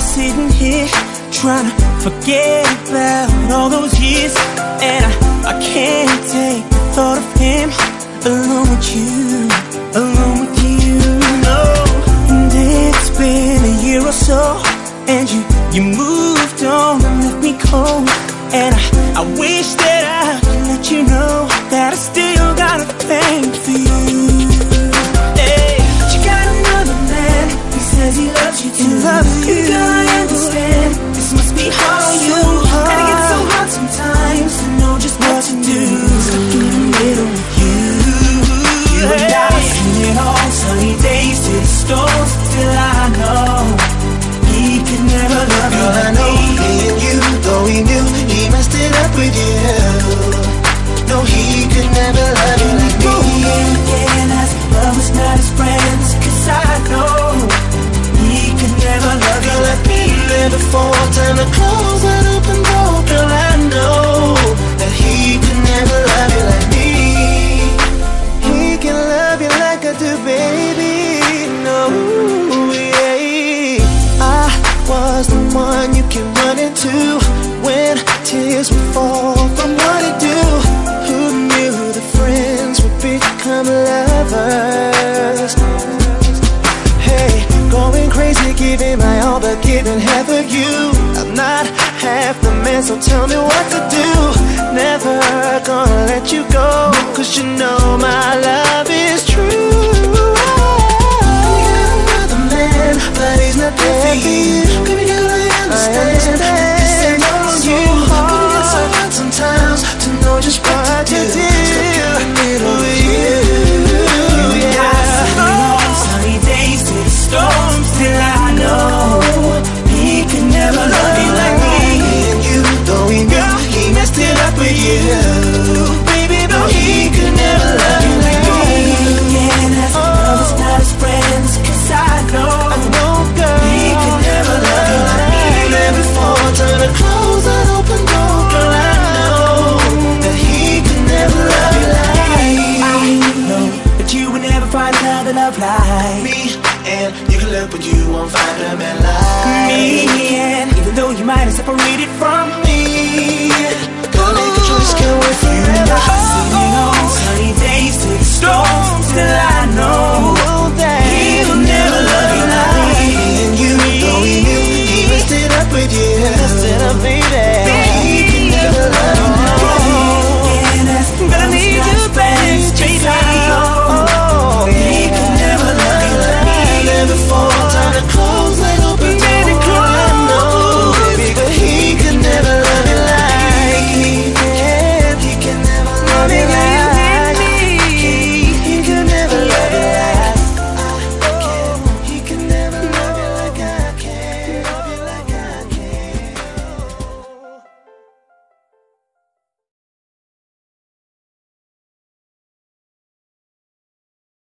sitting here trying to forget about all those years, and I can't take the thought of him alone with you, alone with you. No, and it's been a year or so, and you moved on and left me cold. And I wish that I could let you know that I still got a thing for you. Hey, but you got another man, he says he loves you too. And girl, I understand, this must be hard on you. And it gets so hard sometimes to know just what to do. Stuck in the middle with you. You and I seen it all, sunny days to the storms. Till I know he could never love you like me. Me and you, though he knew he messed it up with you. No, he could never love you like me. Again, as lovers, not as friends. Cause I know he could never love you like me. There before time to close that open door. Girl, I know that he could never love you like me. He can love you like I do, baby. No, yeah. I was the one you can run into when tears would fall from what I do. Who knew the friends would become lovers? Hey, going crazy, giving my all but giving half of you. I'm not half the man, so tell me what to do. Never gonna let you go, cause you know my love is true. But he's not there for you. Baby girl, I understand. This ain't on you. But it gets so hard sometimes to know just what to do. Stuck in the middle with you. Yeah. Sunny days to the storms. Till I know he could never love you like me. And you, though he knew he messed it up with you. Baby, though he could never love you like me. And as lovers, not as friends. Cause I know he could never love you like me. There before time to close that open door. Girl, I know that he could never love you like me. I know that you would never find another love like me. And you can look but you won't find a man like me. And even though you might have separated from me, gonna make a choice, can't wait for you. Singing on sunny days to the storms. Till I know